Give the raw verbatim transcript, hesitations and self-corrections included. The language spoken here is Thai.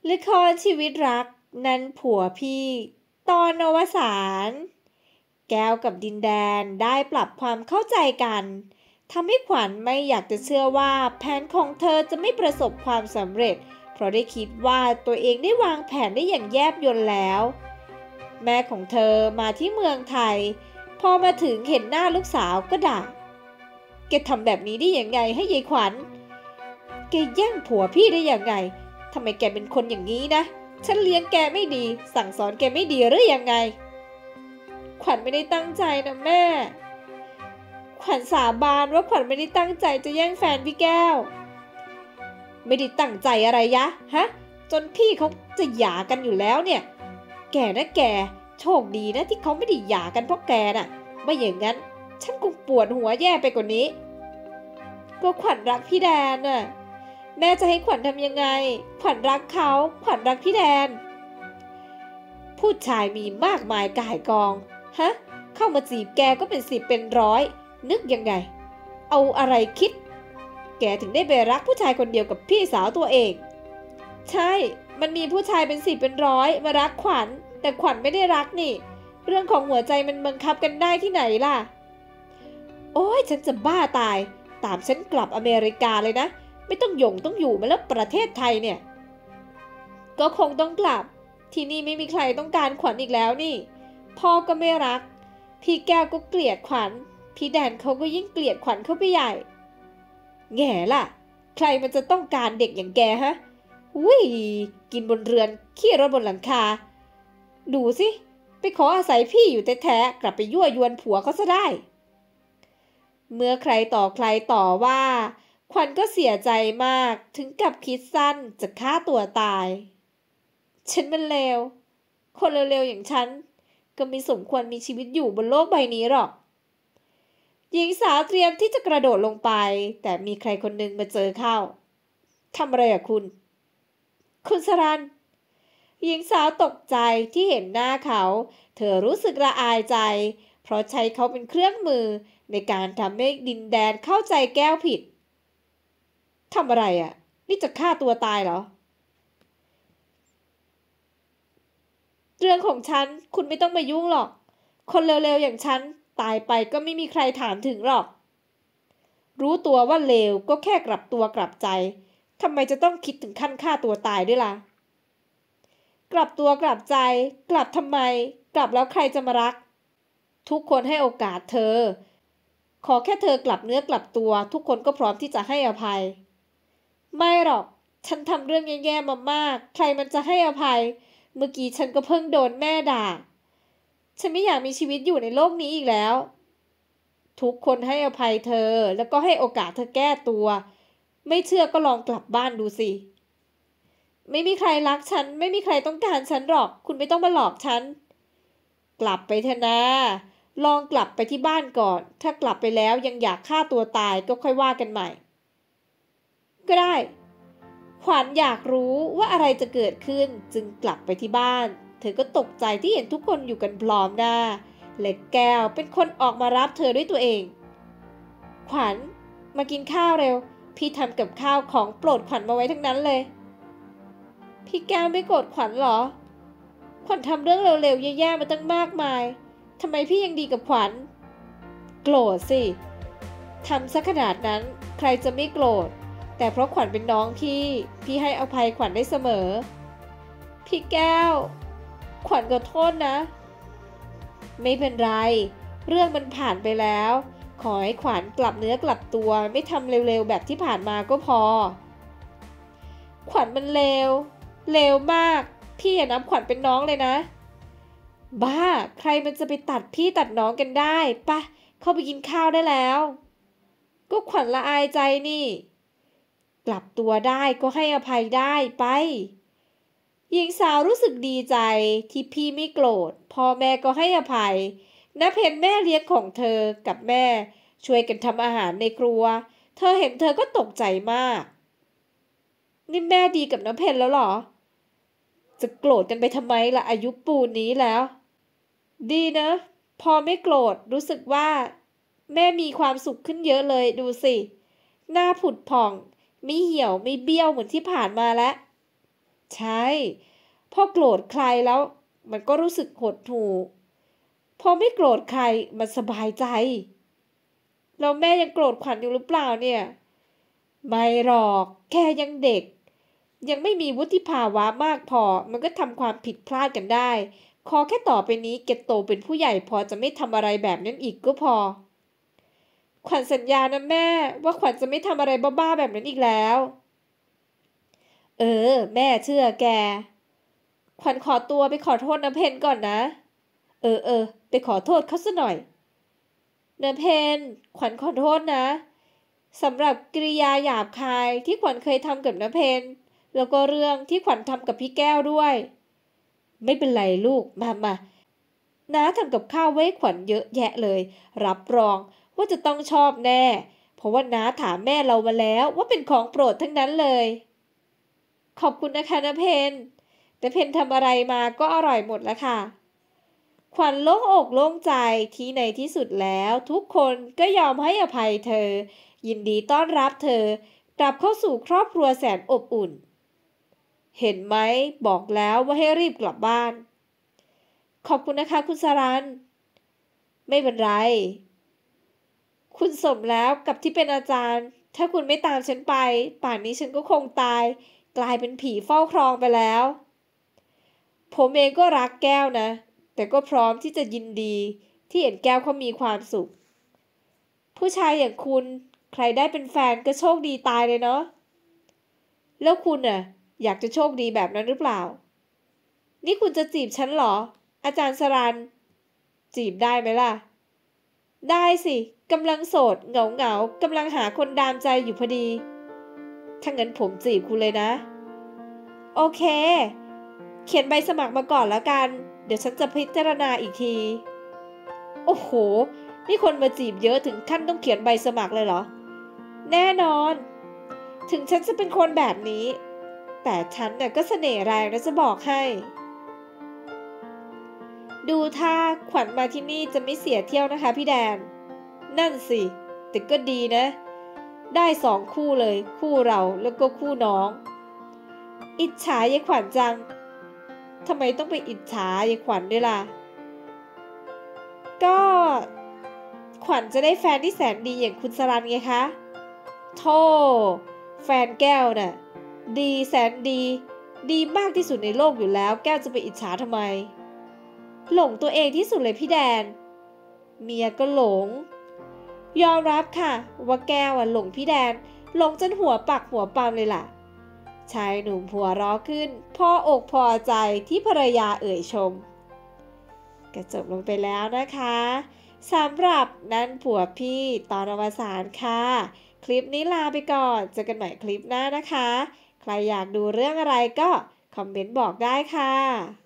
ละครชีวิตรักนั้นผัวพี่ตอนอวสานแก้วกับดินแดนได้ปรับความเข้าใจกันทำให้ขวัญไม่อยากจะเชื่อว่าแผนของเธอจะไม่ประสบความสำเร็จเพราะได้คิดว่าตัวเองได้วางแผนได้อย่างแยบยลแล้วแม่ของเธอมาที่เมืองไทยพอมาถึงเห็นหน้าลูกสาวก็ด่าแกทำแบบนี้ได้ยังไงให้ยายขวัญแกแย่งผัวพี่ได้ยังไงทำไมแกเป็นคนอย่างนี้นะฉันเลี้ยงแกไม่ดีสั่งสอนแกไม่ดีหรือยังไงขวัญไม่ได้ตั้งใจนะแม่ขวัญสาบานว่าขวัญไม่ได้ตั้งใจจะแย่งแฟนพี่แก้วไม่ได้ตั้งใจอะไรยะฮะจนพี่เขาจะหย่ากันอยู่แล้วเนี่ยแกนะแกโชคดีนะที่เขาไม่ได้หย่ากันเพราะแกน่ะไม่อย่างนั้นฉันคงปวดหัวแย่ไปกว่านี้ก็ขวัญรักพี่แดนน่ะแม่จะให้ขวัญทำยังไงขวัญรักเขาขวัญรักพี่แดนผู้ชายมีมากมายก่ายกองฮะเข้ามาจีบแกก็เป็นสิบเป็นร้อยนึกยังไงเอาอะไรคิดแกถึงได้ไปรักผู้ชายคนเดียวกับพี่สาวตัวเองใช่มันมีผู้ชายเป็นสิบเป็นร้อยมารักขวัญแต่ขวัญไม่ได้รักนี่เรื่องของหัวใจมันบังคับกันได้ที่ไหนล่ะโอ้ยฉันจะบ้าตายตามฉันกลับอเมริกาเลยนะไม่ต้องหย่งต้องอยู่มาแล้วประเทศไทยเนี่ยก็คงต้องกลับที่นี่ไม่มีใครต้องการขวัญอีกแล้วนี่พ่อก็ไม่รักพี่แก้วก็เกลียดขวัญพี่แดนเขาก็ยิ่งเกลียดขวัญเข้าไปใหญ่แง่ล่ะใครมันจะต้องการเด็กอย่างแกฮะอุ้ยกินบนเรือนขี้รถบนหลังคาดูสิไปขออาศัยพี่อยู่แท้ๆกลับไปยั่วยวนผัวเขาซะได้เมื่อใครต่อใครต่อว่าขวัญก็เสียใจมากถึงกับคิดสั้นจะฆ่าตัวตายฉันมันเลวคนเลวๆอย่างฉันก็ไม่สมควรมีชีวิตอยู่บนโลกใบนี้หรอกหญิงสาวเตรียมที่จะกระโดดลงไปแต่มีใครคนหนึ่งมาเจอเข้าทำอะไรอะคุณคุณสรัญหญิงสาวตกใจที่เห็นหน้าเขาเธอรู้สึกละอายใจเพราะใช้เขาเป็นเครื่องมือในการทำให้ดินแดนเข้าใจแก้วผิดทำอะไรอะนี่จะฆ่าตัวตายเหรอเรื่องของฉันคุณไม่ต้องมายุ่งหรอกคนเลวๆอย่างฉันตายไปก็ไม่มีใครถามถึงหรอกรู้ตัวว่าเลวก็แค่กลับตัวกลับใจทำไมจะต้องคิดถึงขั้นฆ่าตัวตายด้วยล่ะกลับตัวกลับใจกลับทำไมกลับแล้วใครจะมารักทุกคนให้โอกาสเธอขอแค่เธอกลับเนื้อกลับตัวทุกคนก็พร้อมที่จะให้อภัยไม่หรอกฉันทำเรื่องแย่ๆมามากใครมันจะให้อภัยเมื่อกี้ฉันก็เพิ่งโดนแม่ด่าฉันไม่อยากมีชีวิตอยู่ในโลกนี้อีกแล้วทุกคนให้อภัยเธอแล้วก็ให้โอกาสเธอแก้ตัวไม่เชื่อก็ลองกลับบ้านดูสิไม่มีใครรักฉันไม่มีใครต้องการฉันหรอกคุณไม่ต้องมาหลอกฉันกลับไปเถอะนะลองกลับไปที่บ้านก่อนถ้ากลับไปแล้วยังอยากฆ่าตัวตายก็ค่อยว่ากันใหม่ก็ได้ขวัญอยากรู้ว่าอะไรจะเกิดขึ้นจึงกลับไปที่บ้านเธอก็ตกใจที่เห็นทุกคนอยู่กันพร้อมหน้าและแก้วเป็นคนออกมารับเธอด้วยตัวเองขวัญมากินข้าวเร็วพี่ทำกับข้าวของโปรดขวัญมาไว้ทั้งนั้นเลยพี่แก้วไม่โกรธขวัญหรอขวัญทำเรื่องเร็วๆแย่ๆมาตั้งมากมายทำไมพี่ยังดีกับขวัญโกรธสิทำซะขนาดนั้นใครจะไม่โกรธแต่เพราะขวัญเป็นน้องพี่พี่ให้อภัยขวัญได้เสมอพี่แก้วขวัญขอโทษนะไม่เป็นไรเรื่องมันผ่านไปแล้วขอให้ขวัญกลับเนื้อกลับตัวไม่ทำเร็วๆแบบที่ผ่านมาก็พอขวัญมันเลวเลวมากพี่อย่านับขวัญเป็นน้องเลยนะบ้าใครมันจะไปตัดพี่ตัดน้องกันได้ปะเข้าไปกินข้าวได้แล้วก็ขวัญละอายใจนี่กลับตัวได้ก็ให้อภัยได้ไปหญิงสาวรู้สึกดีใจที่พี่ไม่โกรธพ่อแม่ก็ให้อภัยณเพนแม่เลี้ยงของเธอกับแม่ช่วยกันทำอาหารในครัวเธอเห็นเธอก็ตกใจมากนี่แม่ดีกับน้ำเพนแล้วเหรอจะโกรธกันไปทำไมล่ะอายุปูนนี้แล้วดีนะพอไม่โกรธรู้สึกว่าแม่มีความสุขขึ้นเยอะเลยดูสิหน้าผุดผ่องไม่เหี่ยวไม่เบี้ยวเหมือนที่ผ่านมาแล้วใช่พอโกรธใครแล้วมันก็รู้สึกหดหู่พอไม่โกรธใครมันสบายใจแล้วแม่ยังโกรธขวัญอยู่หรือเปล่าเนี่ยไม่หรอกแค่ยังเด็กยังไม่มีวุฒิภาวะมากพอมันก็ทำความผิดพลาดกันได้ขอแค่ต่อไปนี้เกตโตเป็นผู้ใหญ่พอจะไม่ทำอะไรแบบนั้นอีกก็พอขวัญสัญญานะแม่ว่าขวัญจะไม่ทำอะไรบ้าๆแบบนั้นอีกแล้วเออแม่เชื่อแกขวัญขอตัวไปขอโทษน้ำเพนก่อนนะเออเออไปขอโทษเขาซะหน่อยน้ำเพนขวัญขอโทษนะสำหรับกริยาหยาบคายที่ขวัญเคยทำกับน้ำเพนแล้วก็เรื่องที่ขวัญทำกับพี่แก้วด้วยไม่เป็นไรลูกมามาน้าทำกับข้าวไว้ขวัญเยอะแยะเลยรับรองว่าจะต้องชอบแน่เพราะว่าน้าถามแม่เรามาแล้วว่าเป็นของโปรดทั้งนั้นเลยขอบคุณนะคะน้ำเพนแต่เพนทำอะไรมาก็อร่อยหมดแล้วค่ะขวัญโล่งอกโล่งใจที่ในที่สุดแล้วทุกคนก็ยอมให้อภัยเธอยินดีต้อนรับเธอกลับเข้าสู่ครอบครัวแสนอบอุ่นเห็นไหมบอกแล้วว่าให้รีบกลับบ้านขอบคุณนะคะคุณสรันไม่เป็นไรคุณสมแล้วกับที่เป็นอาจารย์ถ้าคุณไม่ตามฉันไปป่านนี้ฉันก็คงตายกลายเป็นผีเฝ้าครองไปแล้วผมเองก็รักแก้วนะแต่ก็พร้อมที่จะยินดีที่เห็นแก้วเขามีความสุขผู้ชายอย่างคุณใครได้เป็นแฟนก็โชคดีตายเลยเนาะแล้วคุณน่ะอยากจะโชคดีแบบนั้นหรือเปล่านี่คุณจะจีบฉันเหรออาจารย์สรันจีบได้ไหมล่ะได้สิกำลังโสดเหงาเหงากำลังหาคนดามใจอยู่พอดีถ้างั้นผมจีบคุณเลยนะโอเคเขียนใบสมัครมาก่อนแล้วกันเดี๋ยวฉันจะพิจารณาอีกทีโอ้โหนี่คนมาจีบเยอะถึงขั้นต้องเขียนใบสมัครเลยเหรอแน่นอนถึงฉันจะเป็นคนแบบนี้แต่ฉันน่ะก็เสน่ห์แรงนะจะบอกให้ดูถ้าขวัญมาที่นี่จะไม่เสียเที่ยวนะคะพี่แดนนั่นสิแต่ก็ดีนะได้สองคู่เลยคู่เราแล้วก็คู่น้องอิจฉายายขวัญจังทำไมต้องไปอิจฉายายขวัญด้วยล่ะก็ขวัญจะได้แฟนที่แสนดีอย่างคุณสรันไงคะโธ่แฟนแก้วน่ะดีแสนดีดีมากที่สุดในโลกอยู่แล้วแก้วจะไปอิจฉาทำไมหลงตัวเองที่สุดเลยพี่แดนเมียก็หลงยอมรับค่ะว่าแก้วอ่ะหลงพี่แดนหลงจนหัวปักหัวปามเลยล่ะชายหนุ่มหัวเราะขึ้นพออกพอใจที่ภรรยาเอ่ยชมก็จบลงไปแล้วนะคะสำหรับนั่นผัวพี่ตอนอวสานค่ะคลิปนี้ลาไปก่อนเจอกันใหม่คลิปหน้านะคะใครอยากดูเรื่องอะไรก็คอมเมนต์บอกได้ค่ะ